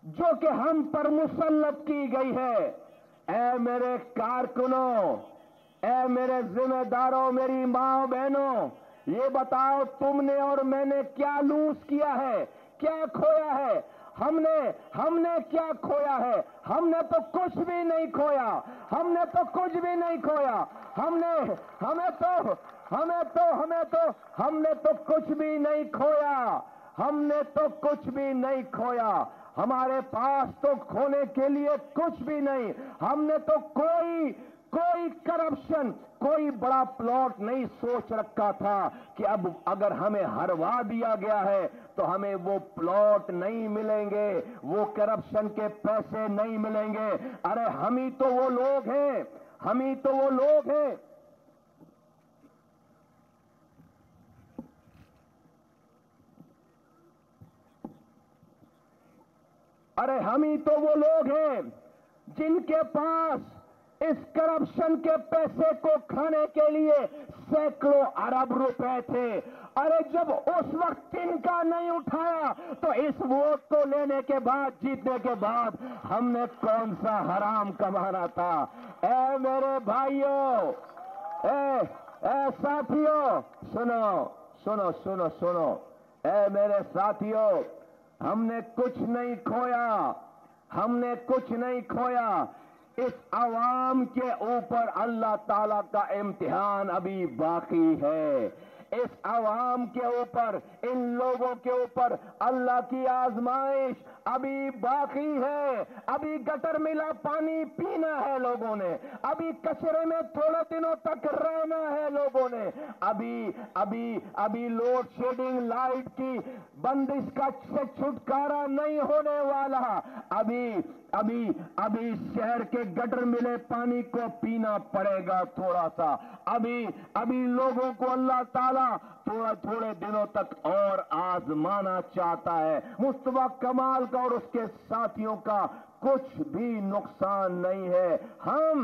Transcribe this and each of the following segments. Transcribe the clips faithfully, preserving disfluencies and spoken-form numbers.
جو کہ ہم پر مسلط کی گئی ہے۔ اے میرے کارکنوں، اے میرے ذمہ داروں، میری ماں بہنوں، یہ بتاؤ تم نے اور میں نے کیا لوز کیا ہے، کیا کھویا ہے؟ ہم نے ہم نے کیا کھویا ہے؟ ہم نے تو کچھ بھی نہیں کھویا، ہم نے تو کچھ بھی نہیں کھویا، ہم نے ہمیں تو ہمیں تو ہمیں تو ہم نے تو کچھ بھی نہیں کھویا، ہم نے تو کچھ بھی نہیں کھویا، ہمارے پاس تو کھونے کے لیے کچھ بھی نہیں، ہم نے تو کوئی کوئی کرپشن، کوئی بڑا پلاٹ نہیں سوچ رکھا تھا کہ اب اگر ہمیں ہروا دیا گیا ہے تو ہمیں وہ پلاٹ نہیں ملیں گے، وہ کرپشن کے پیسے نہیں ملیں گے۔ ارے ہم ہی تو وہ لوگ ہیں، ہم ہی تو وہ لوگ ہیں ارے ہم ہی تو وہ لوگ ہیں جن کے پاس اس کرپشن کے پیسے کو کھانے کے لیے سینکڑوں ارب روپے تھے۔ ارے جب اس وقت ان کا نہیں اٹھایا تو اس ووٹ کو لینے کے بعد، جیتنے کے بعد ہم نے کون سا حرام کمانا تھا؟ اے میرے بھائیوں، اے اے ساتھیوں، سنو سنو سنو سنو اے میرے ساتھیوں، ہم نے کچھ نہیں کھویا، ہم نے کچھ نہیں کھویا۔ اس عوام کے اوپر اللہ تعالی کا امتحان ابھی باقی ہے، اس عوام کے اوپر، ان لوگوں کے اوپر اللہ کی آزمائش ابھی باقی ہے۔ ابھی گٹر ملا پانی پینا ہے لوگوں نے، ابھی کچرے میں تھوڑے دنوں تک رہنا ہے لوگوں نے، ابھی ابھی ابھی لوڈ شیڈنگ لائٹ کی بندش کا سے چھٹکارا نہیں ہونے والا، ابھی ابھی ابھی شہر کے گٹر ملے پانی کو پینا پڑے گا تھوڑا سا، ابھی ابھی لوگوں کو اللہ تعالیٰ تھوڑا تھوڑے دنوں تک اور آزمانا چاہتا ہے۔ مصطفیٰ کمال کا اور اس کے ساتھیوں کا کچھ بھی نقصان نہیں ہے۔ ہم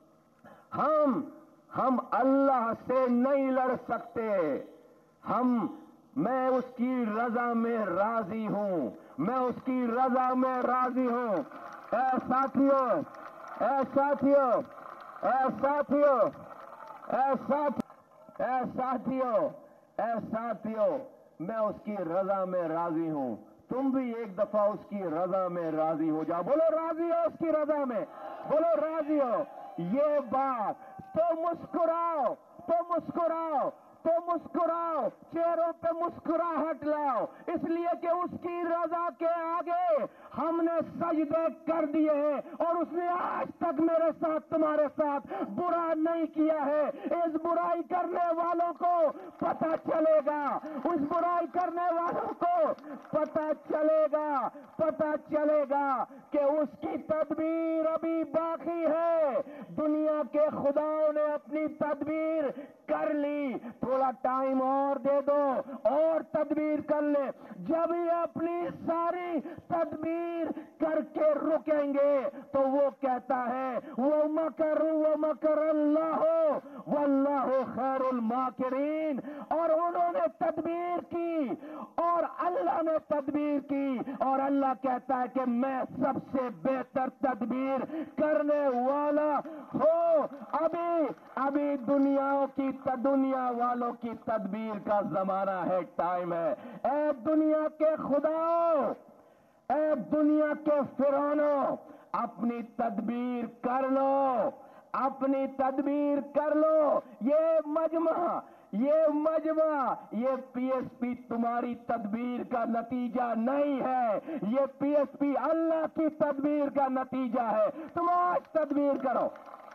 ہم ہم اللہ سے نہیں لڑ سکتے، ہم میں اس کی رضا میں راضی ہوں، میں اس کی رضا میں راضی ہوں۔ اے ساتھیوں، اے ساتھیوں، اے ساتھیوں، اے ساتھ اے ساتھیوں، اے ساتھیوں، میں اس کی رضا میں راضی ہوں۔ تم بھی ایک دفعہ اس کی رضا میں راضی ہو جاؤ، بولو راضی ہو اس کی رضا میں، بولو راضی ہو۔ یہ بات تو مسکراؤ، تو مسکراؤ، تو مسکراؤ، چہروں پہ مسکراہٹ لاؤ، اس لیے کہ اس کی رضا کے آگے ہم نے سجدے کر دیے ہیں اور اس نے آج تک میرے ساتھ تمہارے ساتھ برا نہیں کیا ہے۔ اس برائی کرنے والوں کو پتہ چلے گا، اس برائی کرنے والوں کو پتہ چلے گا، پتہ چلے گا کہ اس کی تدبیر ابھی باقی ہے۔ دنیا کے خداؤں نے اپنی تدبیر کر لی، تھوڑا ٹائم اور دے دو اور تدبیر کر لے۔ جب یہ اپنی ساری تدبیر کر کے رکیں گے تو وہ کہتا ہے وہ مکر وہ مکر اللہ واللہ خیر الماکرین، اور انہوں نے تدبیر کی اور اللہ نے تدبیر کی اور اللہ کہتا ہے کہ میں سب سے بہتر تدبیر کرنے والا ہوں۔ ابھی ابھی دنیا کی دنیا والوں کی تدبیر کا زمانہ ہے، ٹائم ہے۔ اے دنیا کے خداؤ، اے دنیا کے فرعونوں، اپنی تدبیر کر لو، اپنی تدبیر کر لو۔ یہ مجمع یہ مجمع یہ پی ایس پی تمہاری تدبیر کا نتیجہ نہیں ہے، یہ پی ایس پی اللہ کی تدبیر کا نتیجہ ہے۔ تم آج تدبیر کرو،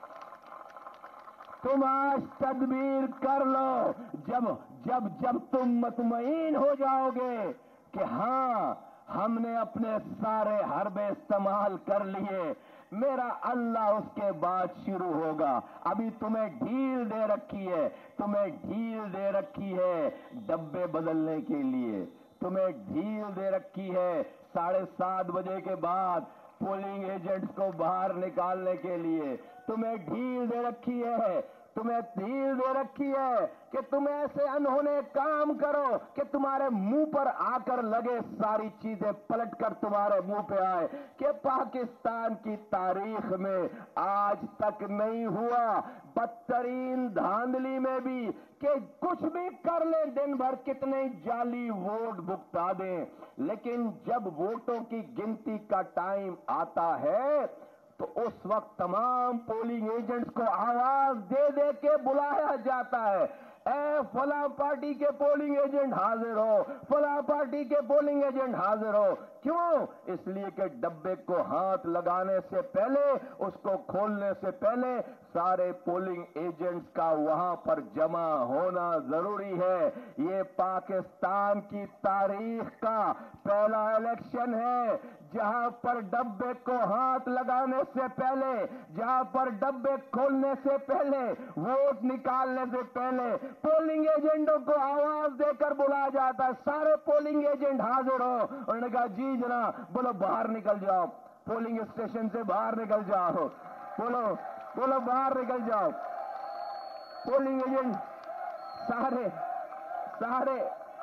تم آج تدبیر کر لو۔ جب جب جب تم مطمئن ہو جاؤ گے کہ ہاں ہم نے اپنے سارے حربے استعمال کر لیے، میرا اللہ اس کے بعد شروع ہوگا۔ ابھی تمہیں ڈھیل دے رکھی ہے، تمہیں ڈھیل دے رکھی ہے ڈبے بدلنے کے لیے، تمہیں ڈھیل دے رکھی ہے ساڑھے سات بجے کے بعد پولنگ ایجنٹس کو باہر نکالنے کے لیے، تمہیں ڈھیل دے رکھی ہے، تمہیں ڈھیل دے رکھی ہے کہ تم ایسے انہونے کام کرو کہ تمہارے منہ پر آ کر لگے ساری چیزیں پلٹ کر تمہارے منہ پہ آئے کہ پاکستان کی تاریخ میں آج تک نہیں ہوا، بدترین دھاندلی میں بھی کہ کچھ بھی کر لیں، دن بھر کتنے جعلی ووٹ بکتا دیں، لیکن جب ووٹوں کی گنتی کا ٹائم آتا ہے تو اس وقت تمام پولنگ ایجنٹس کو آواز دے دے کے بلایا جاتا ہے، اے فلاں پارٹی کے پولنگ ایجنٹ حاضر ہو، فلاں پارٹی کے پولنگ ایجنٹ حاضر ہو۔ کیوں؟ اس لیے کہ ڈبے کو ہاتھ لگانے سے پہلے، اس کو کھولنے سے پہلے سارے پولنگ ایجنٹس کا وہاں پر جمع ہونا ضروری ہے۔ یہ پاکستان کی تاریخ کا پہلا الیکشن ہے جہاں پر ڈبے کو ہاتھ لگانے سے پہلے، جہاں پر ڈبے کھولنے سے پہلے، ووٹ نکالنے سے پہلے پولنگ ایجنٹوں کو آواز دے کر بلایا جاتا ہے، سارے پولنگ ایجنٹ حاضر ہو۔ انہوں نے کہا جی جناب، بولو باہر نکل جاؤ، پولنگ اسٹیشن سے باہر نکل جاؤ، بولو بولو باہر نکل جاؤ۔ پولنگ ایجنٹ سارے سارے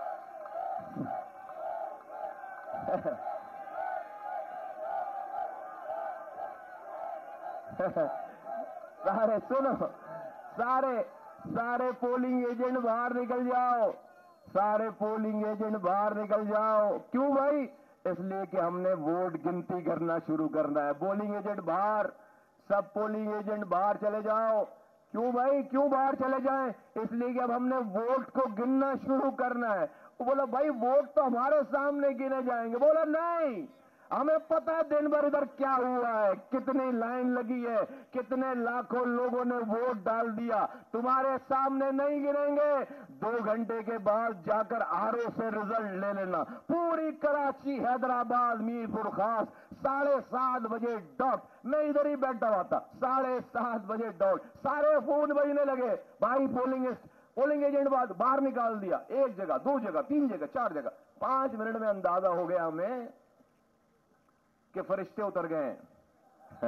سارے سنو، سارے سارے پولنگ ایجنٹ باہر نکل جاؤ، سارے پولنگ ایجنٹ باہر نکل جاؤ۔ کیوں بھائی؟ اس لیے کہ ہم نے ووٹ گنتی کرنا شروع کرنا ہے۔ پولنگ ایجنٹ باہر، سب پولنگ ایجنٹ باہر چلے جاؤ۔ کیوں بھائی؟ کیوں باہر چلے جائیں؟ اس لیے کہ اب ہم نے ووٹ کو گننا شروع کرنا ہے۔ وہ بولا بھائی ووٹ تو ہمارے سامنے گنے جائیں گے۔ بولا نہیں، ہمیں پتہ ہے دن بھر ادھر کیا ہوا ہے، کتنی لائن لگی ہے، کتنے لاکھوں لوگوں نے ووٹ ڈال دیا، تمہارے سامنے نہیں گریں گے۔ دو گھنٹے کے بعد جا کر آر او سے رزلٹ لے لینا۔ پوری کراچی، حیدرآباد، میر پور خاص ساڑھے سات بجے ڈاٹ، میں ادھر ہی بیٹھا ہوا تھا، ساڑھے سات بجے ڈاٹ سارے فون بجنے لگے، بھائی پولنگ پولنگ ایجنٹ بعد باہر نکال دیا، ایک جگہ، دو جگہ، تین جگہ، چار جگہ۔ پانچ منٹ میں اندازہ ہو گیا ہمیں کہ فرشتے اتر گئے ہیں۔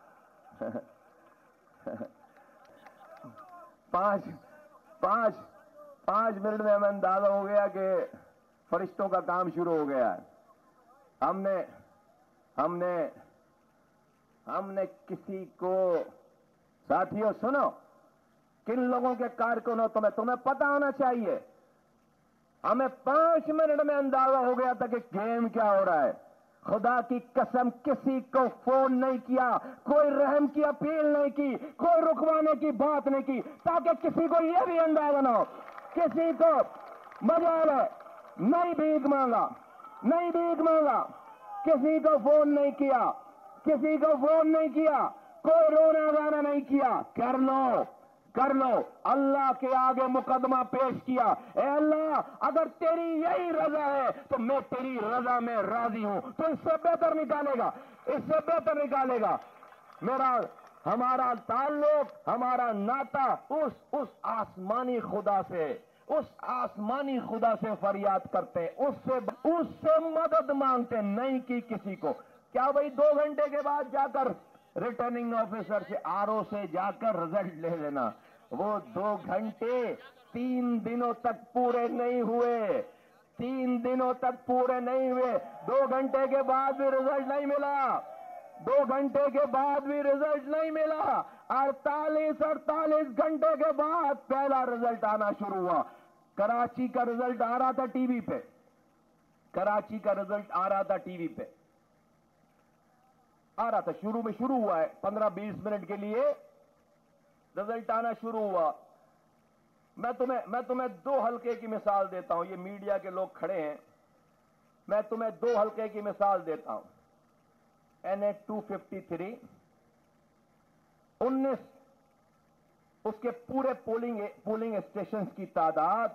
پانچ پانچ پانچ منٹ میں ہمیں اندازہ ہو گیا کہ فرشتوں کا کام شروع ہو گیا ہے۔ ہم نے ہم نے ہم نے کسی کو، ساتھیوں سنو، کن لوگوں کے کارکنوں، تمہیں تمہیں پتا ہونا چاہیے، ہمیں پانچ منٹ میں اندازہ ہو گیا تھا کہ گیم کیا ہو رہا ہے۔ خدا کی قسم کسی کو فون نہیں کیا، کوئی رحم کی اپیل نہیں کی، کوئی رکوانے کی بات نہیں کی، تاکہ کسی کو یہ بھی اندازہ نہ ہو، کسی کو مجال ہے، نہیں بھیک مانگا، نہیں بھیک مانگا، کسی کو فون نہیں کیا، کسی کو فون نہیں کیا، کوئی رونا گانا نہیں کیا۔ کر لو کر لو، اللہ کے آگے مقدمہ پیش کیا، اے اللہ اگر تیری یہی رضا ہے تو میں تیری رضا میں راضی ہوں، تو اس سے بہتر نکالے گا، اس سے بہتر نکالے گا۔ میرا ہمارا تعلق، ہمارا ناطہ اس اس آسمانی خدا سے، اس آسمانی خدا سے فریاد کرتے، اس سے اس سے مدد مانگتے، نہیں کی کسی کو۔ کیا بھائی دو گھنٹے کے بعد جا کر ریٹرننگ آفیسر سے، آر او سے جا کر رزلٹ لے لینا؟ وہ دو گھنٹے تین دنوں تک پورے نہیں ہوئے، تین دنوں تک پورے نہیں ہوئے، دو گھنٹے کے بعد بھی رزلٹ نہیں ملا، دو گھنٹے کے بعد بھی رزلٹ نہیں ملا، اڑتالیس اڑتالیس گھنٹے کے بعد پہلا رزلٹ آنا شروع ہوا۔ کراچی کا رزلٹ آ رہا تھا ٹی وی پہ، کراچی کا رزلٹ آ رہا تھا ٹی وی پہ آ رہا تھا، شروع میں شروع ہوا ہے، پندرہ بیس منٹ کے لیے رزلٹ آنا شروع ہوا۔ میں تمہیں میں تمہیں دو حلقے کی مثال دیتا ہوں، یہ میڈیا کے لوگ کھڑے ہیں، میں تمہیں دو حلقے کی مثال دیتا ہوں۔ N A two fifty three, انیس، اس کے پورے پولنگ پولنگ اسٹیشنز کی تعداد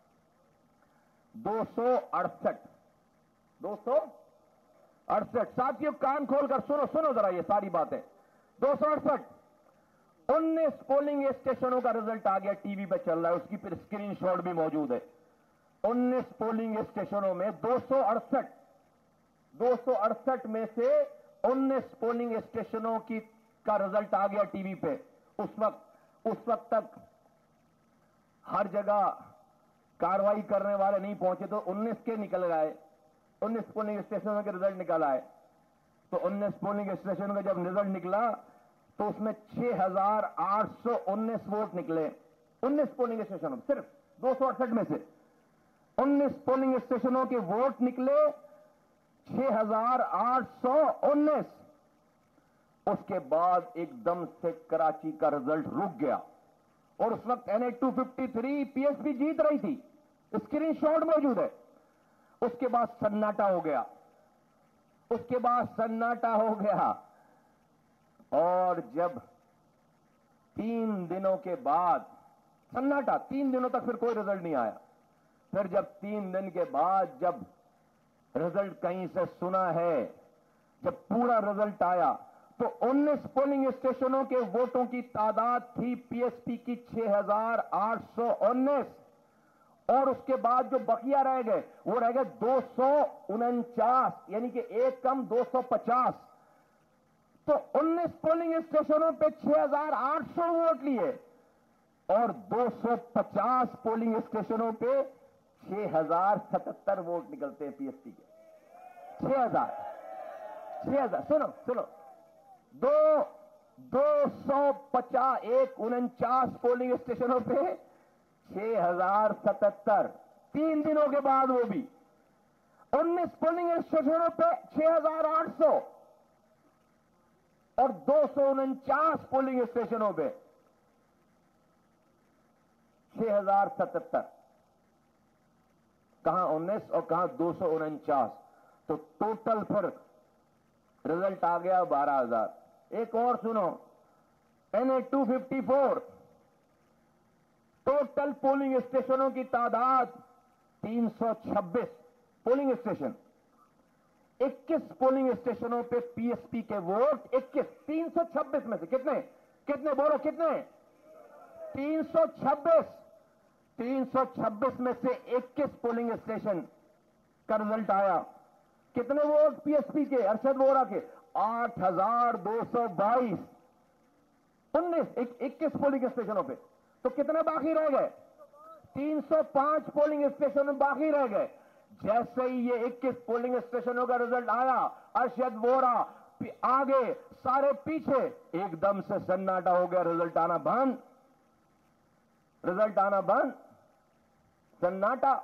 دو سو اڑسٹھ دو سو اڑسٹھ ساتھیوں کان کھول کر سنو سنو ذرا یہ ساری باتیں، دو سو اڑسٹھ انیس پولنگ اسٹیشنوں کا رزلٹ آ گیا، ٹی وی پہ چل رہا ہے، اس کی پھر اسکرین شاٹ بھی موجود ہے۔ انیس پولنگ اسٹیشنوں میں دو سو اڑسٹھ دو سو اڑسٹھ میں سے انیس پولنگ اسٹیشنوں کی کا رزلٹ آ گیا ٹی وی پہ۔ اس وقت उस वक्त तक हर जगह कार्रवाई करने वाले नहीं पहुंचे, तो उन्नीस के निकल गए, उन्नीस पोलिंग स्टेशनों के रिजल्ट निकल आए। तो उन्नीस पोलिंग स्टेशनों का जब रिजल्ट निकला तो उसमें छह हजार आठ सौ उन्नीस वोट निकले। उन्नीस पोलिंग स्टेशनों, सिर्फ दो सौ अड़सठ में से उन्नीस पोलिंग स्टेशनों के वोट निकले छह हजार आठ सौ उन्नीस। उसके बाद एकदम से कराची का रिजल्ट रुक गया और उस वक्त N A two fifty three PSP जीत रही थी, स्क्रीन शॉट मौजूद है। उसके बाद सन्नाटा हो गया, उसके बाद सन्नाटा हो गया और जब तीन दिनों के बाद सन्नाटा, तीन दिनों तक फिर कोई रिजल्ट नहीं आया। फिर जब तीन दिन के बाद जब रिजल्ट कहीं से सुना है, जब पूरा रिजल्ट आया तो उन्नीस पोलिंग स्टेशनों के वोटों की तादाद थी पीएसपी की छह हजार आठ सौ उन्नीस और उसके बाद जो बकिया रह गए वो रह गए दो सौ उनचास, यानी कि एक कम दो सौ पचास। तो उन्नीस पोलिंग स्टेशनों पे छह हजार आठ सौ वोट लिए और दो सौ पचास पोलिंग स्टेशनों पे छह हजार सतहत्तर वोट निकलते हैं पीएसपी के। छह हजार छह हजार सुनो सुनो दो दो सौ पचास एक उनचास पोलिंग स्टेशनों पे छह हजार सतहत्तर, तीन दिनों के बाद वो भी। उन्नीस पोलिंग स्टेशनों पे छह हजार आठ सौ और दो सौ उनचास पोलिंग स्टेशनों पे छह हजार सतहत्तर। कहां उन्नीस और कहां दो सौ उनचास, तो टोटल फिर रिजल्ट आ गया बारह हजार। एक और सुनो, N A two fifty four total polling स्टेशनों की तादाद तीन सौ छब्बीस पोलिंग स्टेशन, इक्कीस पोलिंग स्टेशनों पे पीएसपी के वोट इक्कीस, तीन सौ छब्बीस में से कितने कितने बोलो कितने तीन सौ छब्बीस तीन सौ छब्बीस में से इक्कीस पोलिंग स्टेशन का रिजल्ट आया। कितने वोट पीएसपी के, अरशद वोरा के आठ हजार दो सौ बाईस। उन्नीस इक्कीस पोलिंग स्टेशनों पे, तो कितने बाकी रह गए तीन सौ पांच पोलिंग स्टेशन बाकी रह गए। जैसे ही ये इक्कीस पोलिंग स्टेशनों का रिजल्ट आया, अरशद वोरा आगे सारे पीछे, एकदम से सन्नाटा हो गया, रिजल्ट आना बंद, रिजल्ट आना बंद, सन्नाटा।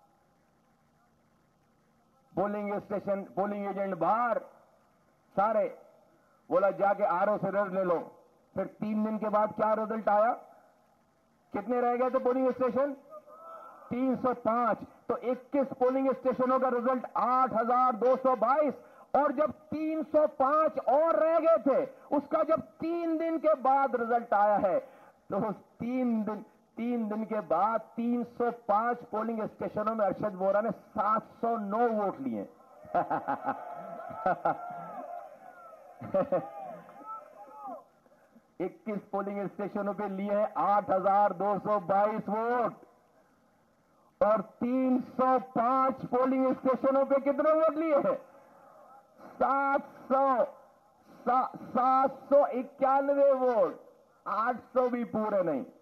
पोलिंग स्टेशन पोलिंग एजेंट बाहर, सारे बोला जाके आरओ से रिजल्ट ले लो। फिर तीन दिन के बाद क्या रिजल्ट आया, कितने रह गए थे पोलिंग स्टेशन तीन सौ पांच। तो इक्कीस पोलिंग स्टेशनों का रिजल्ट आठ हजार दो सौ बाईस और जब तीन सौ पांच और रह गए थे उसका जब तीन दिन के बाद रिजल्ट आया है, तो उस तीन दिन तीन दिन के बाद तीन सौ पांच पोलिंग स्टेशनों में अरशद वोरा ने सात सौ नौ वोट लिए। इक्कीस पोलिंग स्टेशनों पे लिए आठ हजार दो सौ बाईस वोट और तीन सौ पांच पोलिंग स्टेशनों पे कितने वोट लिए हैं सात सौ सात सौ इक्यानवे वोट, आठ सौ भी पूरे नहीं।